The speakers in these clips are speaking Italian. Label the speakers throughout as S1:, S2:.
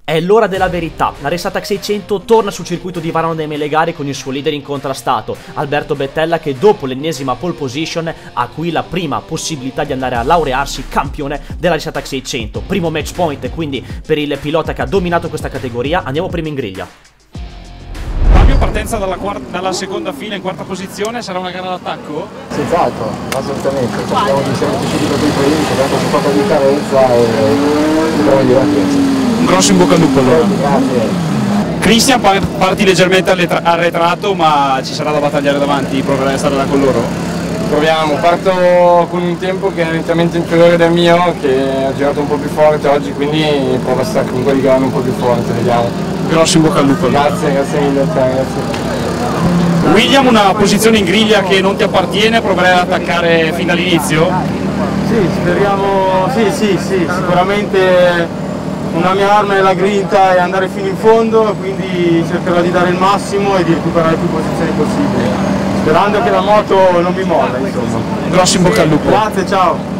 S1: È l'ora della verità. La Race Attack 600 torna sul circuito di Varano dei Melegari con il suo leader incontrastato, Alberto Bettella, che dopo l'ennesima pole position ha qui la prima possibilità di andare a laurearsi campione della Race Attack 600. Primo match point quindi per il pilota che ha dominato questa categoria. Andiamo prima in griglia.
S2: Fabio, partenza dalla seconda fila in quarta posizione, sarà una gara d'attacco?
S3: Senz'altro, assolutamente. Sappiamo di essere subito con i primi, che abbiamo un po' di carenza e dovremo divertirci.
S2: Un grosso in bocca al lupo allora.
S3: Grazie.
S2: Cristian, parti leggermente arretrato, ma ci sarà da battagliare davanti, proverai a stare là con loro?
S3: Proviamo, parto con un tempo che è nettamente inferiore del mio, che ho girato un po' più forte oggi, quindi provo a stare comunque ligando un po' più forte, vediamo.
S2: Grosso in bocca al lupo allora.
S3: Grazie mille, grazie.
S2: William, una posizione in griglia che non ti appartiene, proverai ad attaccare fin dall'inizio?
S4: Sì, speriamo, sì, sicuramente una mia arma è la grinta e andare fino in fondo, quindi cercherò di dare il massimo e di recuperare più posizioni possibili, sperando che la moto non mi molla, insomma.
S2: Grosso in bocca al lupo.
S4: Grazie, ciao!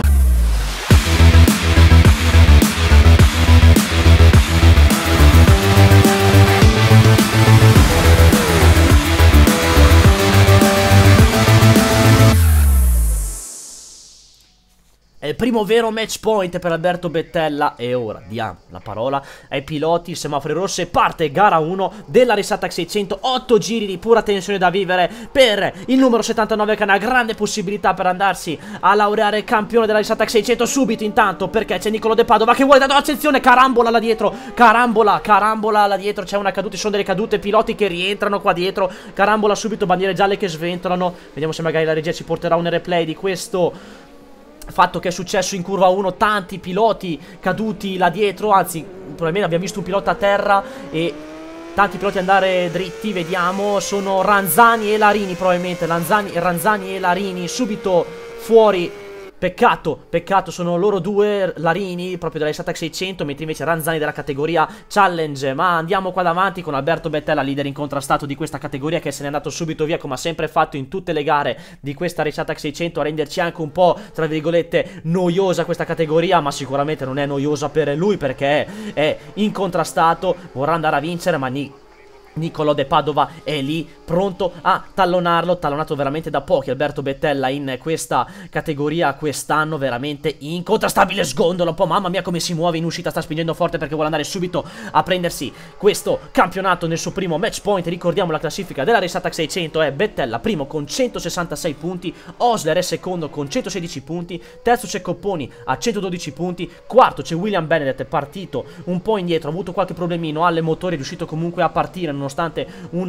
S1: È il primo vero match point per Alberto Bettella e ora diamo la parola ai piloti. Semafori rosse e parte gara 1 della Race Attack 600. 8 giri di pura tensione da vivere per il numero 79 che ha una grande possibilità per andarsi a laureare campione della Race Attack 600 subito intanto, perché c'è Nicolo De Padova che vuole dare attenzione, carambola là dietro, carambola là dietro, c'è una caduta, ci sono delle cadute, piloti che rientrano qua dietro, carambola subito, bandiere gialle che sventolano. Vediamo se magari la regia ci porterà un replay di questo fatto che è successo in curva 1, tanti piloti caduti là dietro, anzi probabilmente abbiamo visto un pilota a terra e tanti piloti andare dritti. Vediamo, sono Ranzani e Larini probabilmente, Ranzani e Larini subito fuori. Peccato, sono loro due, Larini proprio della Race Attack 600, mentre invece Ranzani della categoria Challenge. Ma andiamo qua davanti con Alberto Bettella, leader incontrastato di questa categoria, che se n'è andato subito via come ha sempre fatto in tutte le gare di questa Race Attack 600, a renderci anche un po', tra virgolette, noiosa questa categoria, ma sicuramente non è noiosa per lui perché è incontrastato, vorrà andare a vincere, ma Nicolo De Padova è lì pronto a tallonarlo, tallonato veramente da pochi Alberto Bettella in questa categoria quest'anno, veramente incontrastabile, sgondola un po', mamma mia come si muove in uscita, sta spingendo forte perché vuole andare subito a prendersi questo campionato nel suo primo match point. Ricordiamo la classifica della Race Attack 600 è Bettella primo con 166 punti, Osler è secondo con 116 punti, terzo c'è Copponi a 112 punti, quarto c'è William Benedett, è partito un po' indietro, ha avuto qualche problemino alle motori, è riuscito comunque a partire nonostante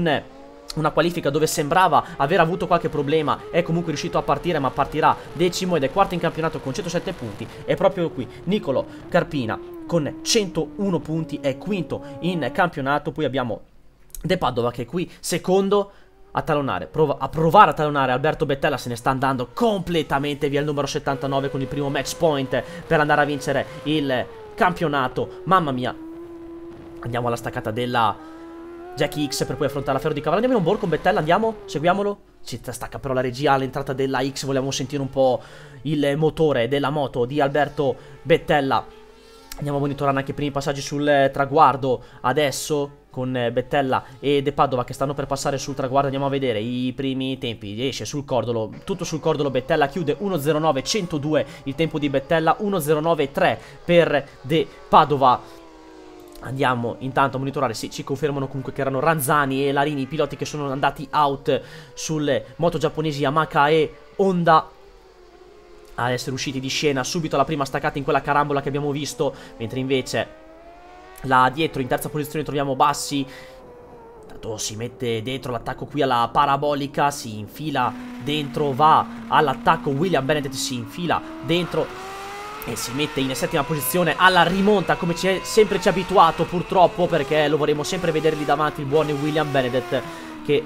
S1: una qualifica dove sembrava aver avuto qualche problema, è comunque riuscito a partire, ma partirà decimo ed è quarto in campionato con 107 punti. E proprio qui Nicolo Carpina con 101 punti è quinto in campionato. Poi abbiamo De Padova che è qui secondo a talonare, a provare a talonare Alberto Bettella, se ne sta andando completamente via il numero 79 con il primo match point per andare a vincere il campionato. Mamma mia, andiamo alla staccata della Jackie X per poi affrontare la Ferro di Cavallo. Andiamo in on board con Bettella, andiamo, seguiamolo. Si stacca però la regia all'entrata della X, vogliamo sentire un po' il motore della moto di Alberto Bettella. Andiamo a monitorare anche i primi passaggi sul traguardo adesso con Bettella e De Padova che stanno per passare sul traguardo. Andiamo a vedere i primi tempi, esce sul cordolo, tutto sul cordolo Bettella, chiude 1.09.102 il tempo di Bettella, 1.09.3 per De Padova. Andiamo intanto a monitorare, sì, ci confermano comunque che erano Ranzani e Larini i piloti che sono andati out sulle moto giapponesi Yamaha e Honda ad essere usciti di scena subito alla prima staccata in quella carambola che abbiamo visto, mentre invece là dietro in terza posizione troviamo Bassi. Intanto si mette dentro l'attacco qui alla parabolica, si infila dentro, va all'attacco William Benedett, si infila dentro e si mette in settima posizione alla rimonta come sempre ci ha abituato purtroppo, perché lo vorremmo sempre vedere lì davanti il buon William Benedett che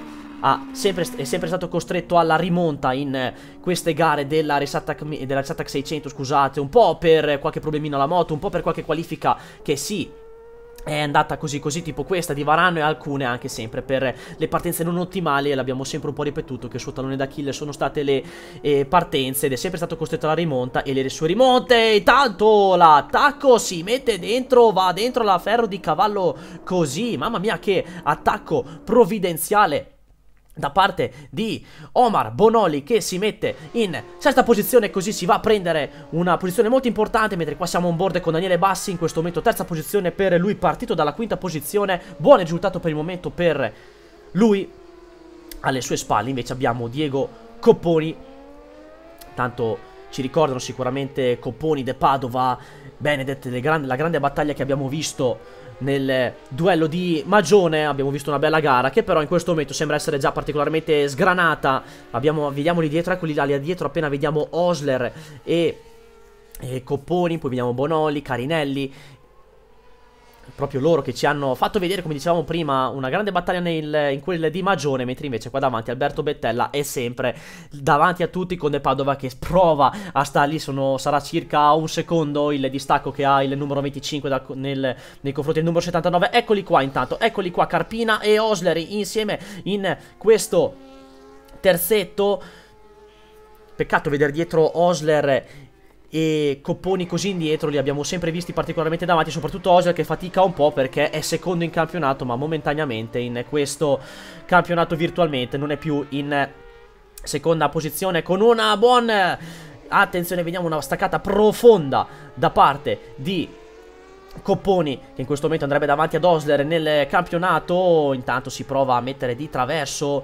S1: è sempre stato costretto alla rimonta in queste gare della Race Attack 600, scusate, un po' per qualche problemino alla moto, un po' per qualche qualifica che sì è andata così così, tipo questa di Varano, e alcune anche sempre per le partenze non ottimali, e l'abbiamo sempre un po' ripetuto che il suo tallone d'Achille sono state le partenze, ed è sempre stato costretto alla rimonta e le sue rimonte. Intanto l'attacco si mette dentro, va dentro la ferro di cavallo così, mamma mia che attacco provvidenziale da parte di Omar Bonoli, che si mette in sesta posizione, così si va a prendere una posizione molto importante, mentre qua siamo on board con Daniele Bassi, in questo momento terza posizione per lui, partito dalla quinta posizione, buon risultato per il momento per lui. Alle sue spalle invece abbiamo Diego Copponi, tanto ci ricordano sicuramente Copponi, De Padova, Benedetto, la grande battaglia che abbiamo visto nel duello di Magione. Abbiamo visto una bella gara che però in questo momento sembra essere già particolarmente sgranata. Vediamoli dietro, eccoli là dietro, appena vediamo Osler e Copponi, poi vediamo Bonoli, Carinelli, proprio loro che ci hanno fatto vedere, come dicevamo prima, una grande battaglia in quelle di Magione, mentre invece qua davanti Alberto Bettella è sempre davanti a tutti, con De Padova che prova a stare lì. Sarà circa un secondo il distacco che ha il numero 25 nei confronti del numero 79. Eccoli qua intanto, eccoli qua Carpina e Osler insieme in questo terzetto. Peccato vedere dietro Osler e Copponi così indietro, li abbiamo sempre visti particolarmente davanti, soprattutto Osler che fatica un po' perché è secondo in campionato, ma momentaneamente in questo campionato virtualmente non è più in seconda posizione, con una buona, attenzione, vediamo una staccata profonda da parte di Copponi, che in questo momento andrebbe davanti ad Osler nel campionato. Intanto si prova a mettere di traverso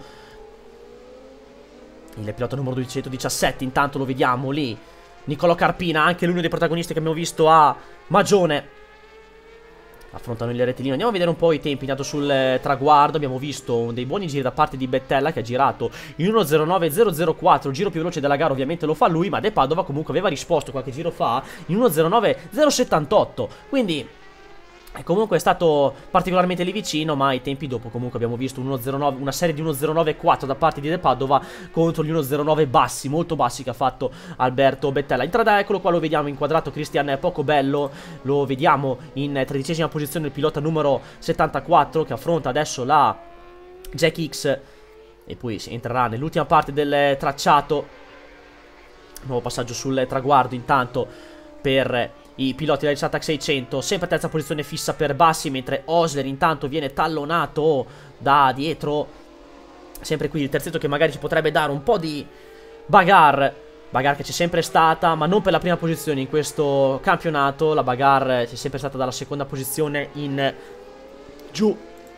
S1: il pilota numero 217, intanto lo vediamo lì Niccolò Carpina, anche lui uno dei protagonisti che abbiamo visto a Magione. Affrontano il rettilineo. Andiamo a vedere un po' i tempi. Intanto sul traguardo abbiamo visto dei buoni giri da parte di Bettella, che ha girato in 1.09.004. Il giro più veloce della gara ovviamente lo fa lui, ma De Padova comunque aveva risposto qualche giro fa in 1.09.078. Quindi comunque è stato particolarmente lì vicino, ma ai tempi dopo comunque abbiamo visto una serie di 1.09.4 da parte di De Padova contro gli 1.09 bassi, molto bassi, che ha fatto Alberto Bettella. In strada, eccolo qua, lo vediamo inquadrato Cristian Pocobello, lo vediamo in 13ª posizione il pilota numero 74 che affronta adesso la Jack X, e poi si entrerà nell'ultima parte del tracciato. Nuovo passaggio sul traguardo intanto per i piloti della Risatac 600, sempre terza posizione fissa per Bassi, mentre Osler intanto viene tallonato da dietro. Sempre qui il terzetto che magari ci potrebbe dare un po' di bagarre che c'è sempre stata, ma non per la prima posizione in questo campionato. La bagarre c'è sempre stata dalla seconda posizione in giù,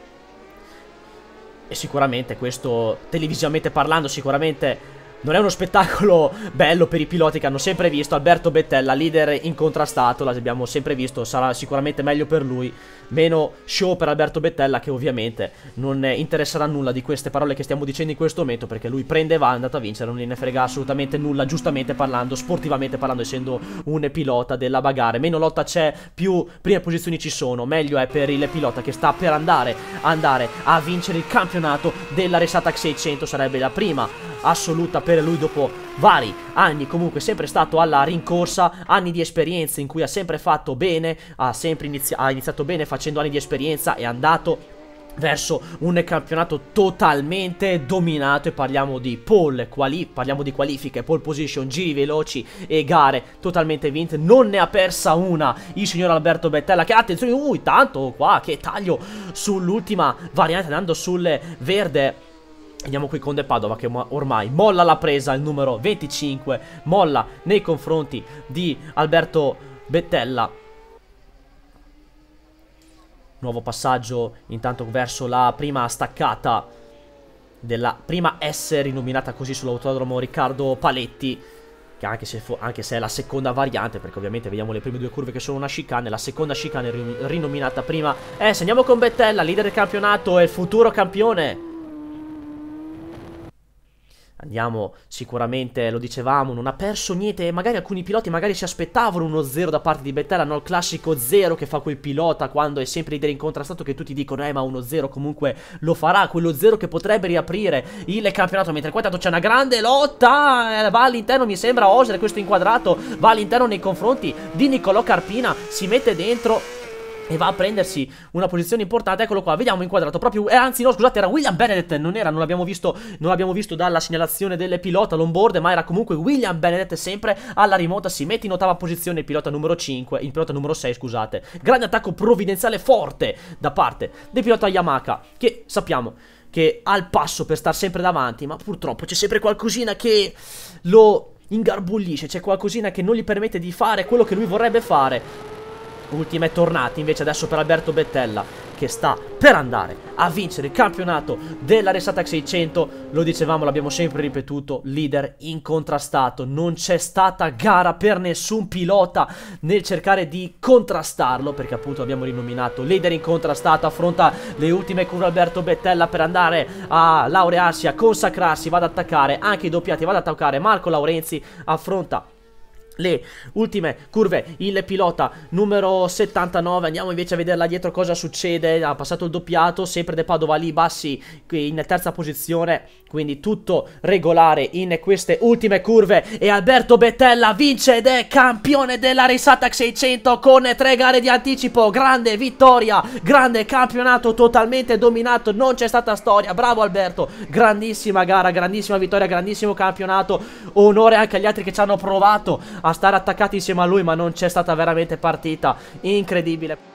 S1: e sicuramente questo, televisivamente parlando, sicuramente non è uno spettacolo bello per i piloti che hanno sempre visto. Alberto Bettella, leader incontrastato, l'abbiamo sempre visto, sarà sicuramente meglio per lui, meno show per Alberto Bettella, che ovviamente non interesserà nulla di queste parole che stiamo dicendo in questo momento, perché lui prende e va, è andato a vincere, non gliene frega assolutamente nulla, giustamente parlando, sportivamente parlando, essendo un pilota della bagarre. Meno lotta c'è, più prime posizioni ci sono, meglio è per il pilota che sta per andare a vincere il campionato della Risatac 600. Sarebbe la prima assoluta per lui dopo vari anni, comunque sempre stato alla rincorsa, anni di esperienza in cui ha sempre fatto bene, ha iniziato bene facendo anni di esperienza, è andato verso un campionato totalmente dominato, e parliamo di parliamo di qualifiche, pole position, giri veloci e gare totalmente vinte. Non ne ha persa una il signor Alberto Bettella, che attenzione, tanto qua che taglio sull'ultima variante andando sul verde. Andiamo qui con De Padova che ormai molla la presa, il numero 25 molla nei confronti di Alberto Bettella. Nuovo passaggio intanto verso la prima staccata della prima S, rinominata così sull'autodromo Riccardo Paletti, che anche se è la seconda variante, perché ovviamente vediamo le prime due curve che sono una chicane, la seconda chicane rinominata prima S. Andiamo con Bettella, leader del campionato e il futuro campione. Andiamo, sicuramente, lo dicevamo, non ha perso niente. Magari alcuni piloti magari si aspettavano uno 0 da parte di Bettella, no? Il classico 0 che fa quel pilota quando è sempre leader incontrastato, che tutti dicono ma uno 0 comunque lo farà, quello 0 che potrebbe riaprire il campionato. Mentre qua intanto c'è una grande lotta, va all'interno, mi sembra Osler, questo inquadrato, va all'interno nei confronti di Niccolò Carpina, si mette dentro e va a prendersi una posizione importante. Eccolo qua, vediamo inquadrato proprio, anzi no scusate, era William Benedett, non l'abbiamo visto dalla segnalazione del pilota l'onboard, ma era comunque William Benedett sempre alla rimonta. Si mette in ottava posizione il pilota numero 5, il pilota numero 6 scusate. Grande attacco provvidenziale forte da parte del pilota Yamaha, che sappiamo che ha il passo per star sempre davanti, ma purtroppo c'è sempre qualcosina che lo ingarbullisce, c'è qualcosina che non gli permette di fare quello che lui vorrebbe fare. Ultime tornate invece adesso per Alberto Bettella, che sta per andare a vincere il campionato della Resatac 600. Lo dicevamo, l'abbiamo sempre ripetuto, leader incontrastato. Non c'è stata gara per nessun pilota nel cercare di contrastarlo, perché appunto abbiamo rinominato leader incontrastato. Affronta le ultime curve Alberto Bettella per andare a laurearsi, a consacrarsi, va ad attaccare anche i doppiati, va ad attaccare Marco Laurenzi. Affronta le ultime curve il pilota numero 79. Andiamo invece a vederla dietro cosa succede. Ha passato il doppiato, sempre De Padova lì bassi in terza posizione, quindi tutto regolare in queste ultime curve. E Alberto Bettella vince ed è campione della Resatac 600 con 3 gare di anticipo. Grande vittoria, grande campionato totalmente dominato, non c'è stata storia. Bravo Alberto, grandissima gara, grandissima vittoria, grandissimo campionato. Onore anche agli altri che ci hanno provato a stare attaccati insieme a lui, ma non c'è stata veramente partita incredibile.